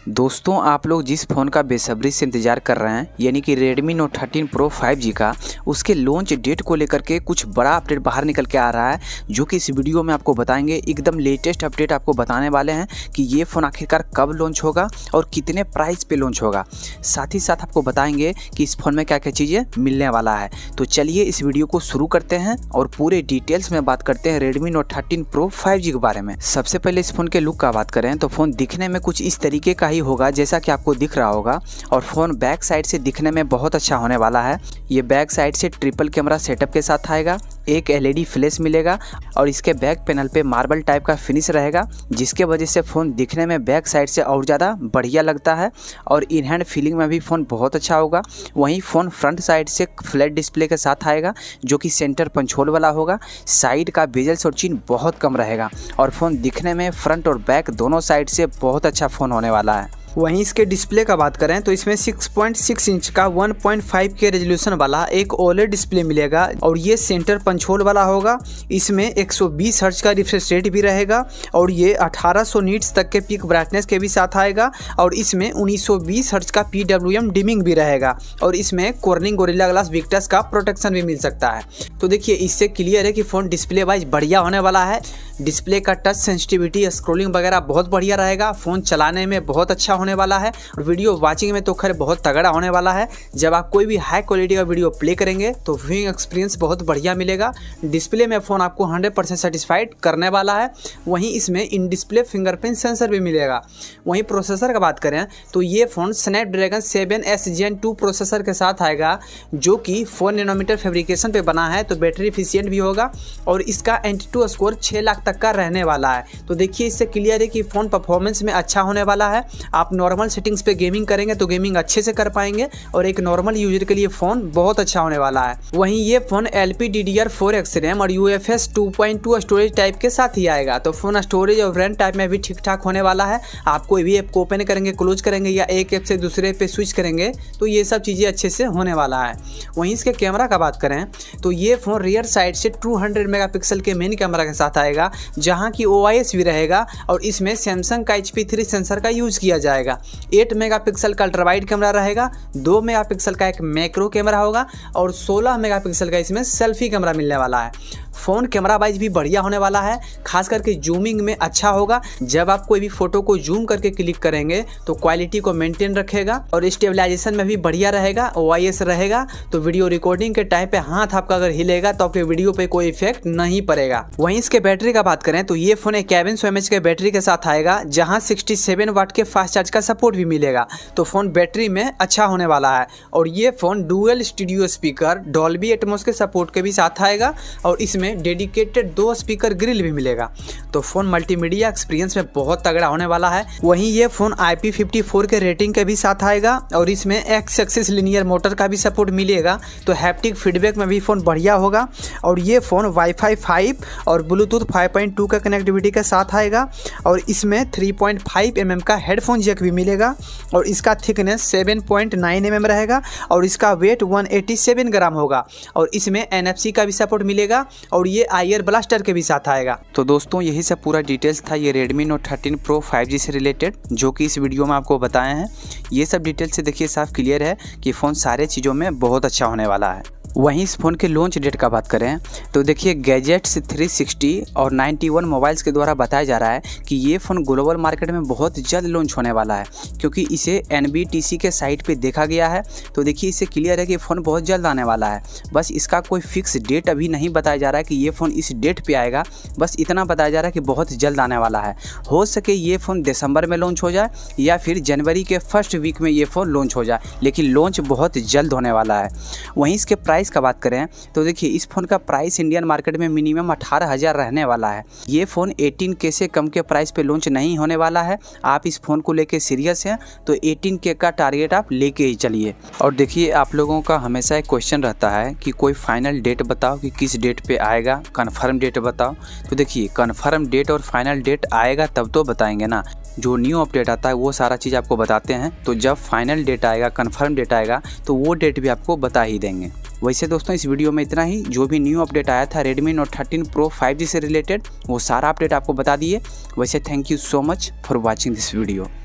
दोस्तों आप लोग जिस फ़ोन का बेसब्री से इंतज़ार कर रहे हैं यानी कि Redmi Note 13 Pro 5G का, उसके लॉन्च डेट को लेकर के कुछ बड़ा अपडेट बाहर निकल के आ रहा है, जो कि इस वीडियो में आपको बताएंगे। एकदम लेटेस्ट अपडेट आपको बताने वाले हैं कि ये फ़ोन आखिरकार कब लॉन्च होगा और कितने प्राइस पे लॉन्च होगा। साथ ही साथ आपको बताएंगे कि इस फ़ोन में क्या क्या चीज़ें मिलने वाला है। तो चलिए इस वीडियो को शुरू करते हैं और पूरे डिटेल्स में बात करते हैं Redmi Note 13 Pro 5G के बारे में। सबसे पहले इस फ़ोन के लुक का बात करें तो फ़ोन दिखने में कुछ इस तरीके का ही होगा जैसा कि आपको दिख रहा होगा, और फ़ोन बैक साइड से दिखने में बहुत अच्छा होने वाला है। ये बैक साइड से ट्रिपल कैमरा सेटअप के साथ आएगा, एक LED फ्लैश मिलेगा और इसके बैक पैनल पे मार्बल टाइप का फिनिश रहेगा, जिसके वजह से फ़ोन दिखने में बैक साइड से और ज़्यादा बढ़िया लगता है और इन हैंड फीलिंग में भी फ़ोन बहुत अच्छा होगा। वहीं फ़ोन फ्रंट साइड से फ्लैट डिस्प्ले के साथ आएगा, जो कि सेंटर पंचोल वाला होगा। साइड का बेजल्स और चिन्ह बहुत कम रहेगा और फ़ोन दिखने में फ्रंट और बैक दोनों साइड से बहुत अच्छा फ़ोन होने वाला है। वहीं इसके डिस्प्ले का बात करें तो इसमें 6.6 इंच का 1.5K रेजोल्यूशन वाला एक OLED डिस्प्ले मिलेगा और ये सेंटर पंचोल वाला होगा। इसमें 120 हर्ट्ज का रिफ्रेश रेट भी रहेगा और ये 1800 नीट्स तक के पीक ब्राइटनेस के भी साथ आएगा और इसमें 1920 हर्ट्ज का PWM डिमिंग भी रहेगा और इसमें कॉर्निंग गोरिल्ला ग्लास विक्टस का प्रोटेक्शन भी मिल सकता है। तो देखिए इससे क्लियर है कि फ़ोन डिस्प्ले वाइज बढ़िया होने वाला है। डिस्प्ले का टच सेंसिटिविटी, स्क्रोलिंग वगैरह बहुत बढ़िया रहेगा। फ़ोन चलाने में बहुत अच्छा होने वाला है और वीडियो वाचिंग में तो खैर बहुत तगड़ा होने वाला है। जब आप कोई भी हाई क्वालिटी का वीडियो प्ले करेंगे तो व्यूइंग एक्सपीरियंस बहुत बढ़िया मिलेगा। डिस्प्ले में फ़ोन आपको 100% सेटिस्फाइड करने वाला है। वहीं इसमें इन डिस्प्ले फिंगरप्रिंट सेंसर भी मिलेगा। वहीं प्रोसेसर का बात करें तो ये phone Snapdragon 7S Gen 2 processor के साथ आएगा, जो कि 4 नैनोमीटर फैब्रिकेशन पे बना है, तो बैटरी एफिशिएंट भी होगा और इसका एंटीटू स्कोर 6 लाख तक का रहने वाला है। तो देखिए इससे क्लियर है कि फ़ोन परफॉर्मेंस में अच्छा होने वाला है। आप नॉर्मल सेटिंग्स पे गेमिंग करेंगे तो गेमिंग अच्छे से कर पाएंगे और एक नॉर्मल यूजर के लिए फ़ोन बहुत अच्छा होने वाला है। वहीं ये फ़ोन LPDDR4X रैम और UFS 2.2 स्टोरेज टाइप के साथ ही आएगा। तो फ़ोन स्टोरेज और रैम टाइप में भी ठीक ठाक होने वाला है। आप कोई भी ऐप को ओपन करेंगे, क्लोज करेंगे या एक ऐप से दूसरे पे स्विच करेंगे तो ये सब चीज़ें अच्छे से होने वाला है। वहीं इसके कैमरा का बात करें तो ये फ़ोन रियर साइड से 200 मेगापिक्सल के मेन कैमरा के साथ आएगा, जहाँ की OIS भी रहेगा और इसमें सैमसंग का HP3 सेंसर का यूज़ किया जाएगा। 8 मेगापिक्सल का अल्ट्रा वाइड कैमरा रहेगा, 2 मेगापिक्सल का एक मैक्रो कैमरा होगा और 16 मेगापिक्सल का इसमें सेल्फी कैमरा मिलने वाला है। फ़ोन कैमरा वाइज भी बढ़िया होने वाला है, खास करके जूमिंग में अच्छा होगा। जब आप कोई भी फोटो को जूम करके क्लिक करेंगे तो क्वालिटी को मेंटेन रखेगा और स्टेबलाइजेशन में भी बढ़िया रहेगा। OIS रहेगा तो वीडियो रिकॉर्डिंग के टाइम पे हाथ आपका अगर हिलेगा तो आपके वीडियो पे कोई इफेक्ट नहीं पड़ेगा। वहीं इसके बैटरी का बात करें तो ये फ़ोन 5100 mAh के बैटरी के साथ आएगा, जहाँ 67 वाट के फास्ट चार्ज का सपोर्ट भी मिलेगा। तो फ़ोन बैटरी में अच्छा होने वाला है और ये phone dual studio speaker Dolby Atmos के सपोर्ट के भी साथ आएगा और इसमें डेडिकेटेड 2 स्पीकर ग्रिल भी मिलेगा। तो फ़ोन मल्टीमीडिया एक्सपीरियंस में बहुत तगड़ा होने वाला है। वहीं ये फ़ोन IP54 के रेटिंग के भी साथ आएगा और इसमें X एक्सिस लिनियर मोटर का भी सपोर्ट मिलेगा। तो हैप्टिक फीडबैक में भी फ़ोन बढ़िया होगा और ये फ़ोन Wi-Fi 5 और ब्लूटूथ 5.2 का कनेक्टिविटी के साथ आएगा और इसमें 3.5 mm का हेडफोन जैक भी मिलेगा और इसका थिकनेस 7.9 mm रहेगा और इसका वेट 187 ग्राम होगा और इसमें NFC का भी सपोर्ट मिलेगा और ये IR ब्लास्टर के भी साथ आएगा। तो दोस्तों यही सब पूरा डिटेल्स था ये Redmi Note 13 Pro 5G से रिलेटेड, जो कि इस वीडियो में आपको बताए हैं। ये सब डिटेल्स से देखिए साफ क्लियर है कि फ़ोन सारे चीज़ों में बहुत अच्छा होने वाला है। वहीं इस फ़ोन के लॉन्च डेट का बात करें तो देखिए गैजेट्स 360 और 91 मोबाइल्स के द्वारा बताया जा रहा है कि ये फ़ोन ग्लोबल मार्केट में बहुत जल्द लॉन्च होने वाला है, क्योंकि इसे NBTC के साइट पे देखा गया है। तो देखिए इससे क्लियर है कि फ़ोन बहुत जल्द आने वाला है। बस इसका कोई फिक्स डेट अभी नहीं बताया जा रहा है कि ये फ़ोन इस डेट पर आएगा, बस इतना बताया जा रहा है कि बहुत जल्द आने वाला है। हो सके ये फ़ोन दिसंबर में लॉन्च हो जाए या फिर जनवरी के फर्स्ट वीक में ये फ़ोन लॉन्च हो जाए, लेकिन लॉन्च बहुत जल्द होने वाला है। वहीं इसके प्राइस का बात करें तो देखिए इस फ़ोन का प्राइस इंडियन मार्केट में मिनिमम 18,000 रहने वाला है। ये फ़ोन 18K से कम के प्राइस पे लॉन्च नहीं होने वाला है। आप इस फ़ोन को लेके सीरियस हैं तो 18K का टारगेट आप लेके ही चलिए। और देखिए आप लोगों का हमेशा एक क्वेश्चन रहता है कि कोई फाइनल डेट बताओ कि किस डेट पे आएगा, कन्फर्म डेट बताओ। तो देखिए कन्फर्म डेट और फाइनल डेट आएगा तब तो बताएंगे ना। जो न्यू अपडेट आता है वो सारा चीज़ आपको बताते हैं, तो जब फाइनल डेट आएगा, कन्फर्म डेट आएगा तो वो डेट भी आपको बता ही देंगे। वैसे दोस्तों इस वीडियो में इतना ही। जो भी न्यू अपडेट आया था Redmi Note 13 Pro 5G से रिलेटेड वो सारा अपडेट आपको बता दिए। वैसे thank you so much for watching this video.